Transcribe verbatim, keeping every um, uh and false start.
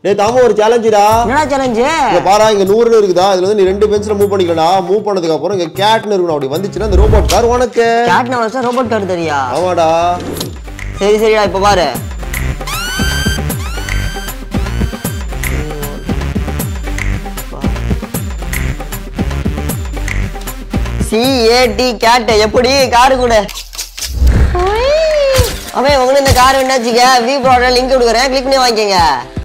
டேய் தாமு ஒரு சேலஞ்சுடா. என்னடா சேலஞ்ச்? இங்க பாரு இங்க நூறு இருக்குதா, இதுல வந்து நீ ரெண்டு பென்சில மூவ் பண்ணிக்கடா. மூவ் பண்ணதுக்கு அப்புறம் இங்க கேட்னு இருக்கணும். அப்படி வந்துச்சுனா அந்த ரோபோட் கார் உனக்கு. கேட்னா வச்சா ரோபோட் கார் தெரியா? ஆமாடா. சரி சரிடா இப்ப பாரு. சி ஏ டி கேட் எப்படி கார் கூட. அவன் உங்களுக்கு இந்த கார் வேணாச்சுக்க வி ப்ராடக்ட் லிங்க் கொடுக்குறேன், கிளிக் பண்ணி வாங்கிக்கங்க.